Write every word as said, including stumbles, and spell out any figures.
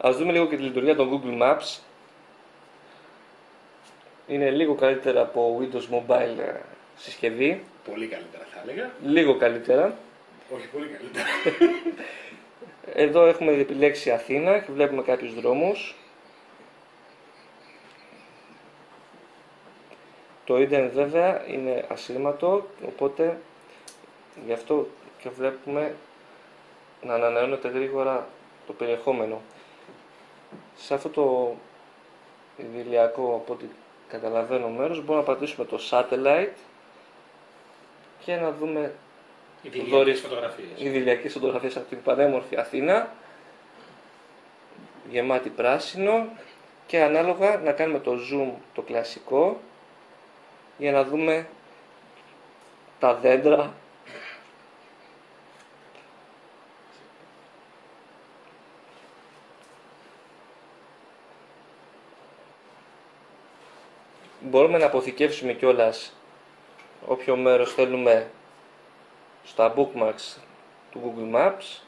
Ας δούμε λίγο και τη λειτουργία των Google Maps. Είναι λίγο καλύτερα από Windows Mobile συσκευή. Πολύ καλύτερα θα έλεγα. Λίγο καλύτερα. Όχι πολύ καλύτερα. Εδώ έχουμε επιλέξει Αθήνα και βλέπουμε κάποιους δρόμους. Το ίντερνετ βέβαια είναι ασύρματο, οπότε γι' αυτό και βλέπουμε να ανανεώνεται γρήγορα το περιεχόμενο. Σε αυτό το ιδηλιακό, από ό,τι καταλαβαίνω, μέρος μπορούμε να πατήσουμε το Satellite και να δούμε Ιδηλιακές φωτογραφίες. Ιδηλιακές φωτογραφίες από την πανέμορφη Αθήνα, γεμάτη πράσινο, και ανάλογα να κάνουμε το zoom το κλασικό για να δούμε τα δέντρα, μπορούμε να αποθηκεύσουμε κιόλας όποιο μέρος θέλουμε στα bookmarks του Google Maps.